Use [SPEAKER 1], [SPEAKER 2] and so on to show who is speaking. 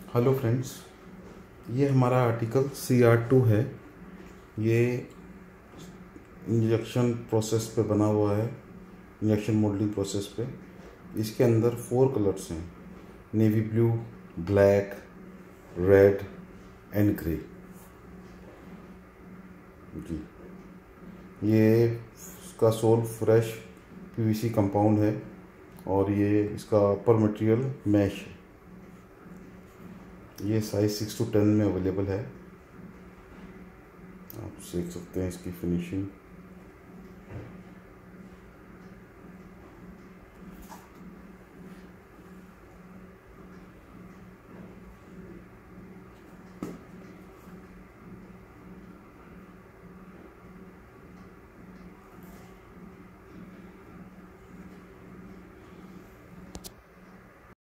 [SPEAKER 1] Hello friends, ये हमारा article CR2 है। ये इंजेक्शन प्रोसेस पे बना हुआ है, इंजेक्शन मोल्डिंग प्रोसेस पे। इसके अंदर 4 कलर्स हैं, navy blue, black, red and grey जी। ये इसका सोल फ्रेश PVC कंपाउंड है और ये इसका अपर मटेरियल मैश है। ये साइज 6 to 10 में अवेलेबल है। आप देख सकते हैं इसकी फिनिशिंग।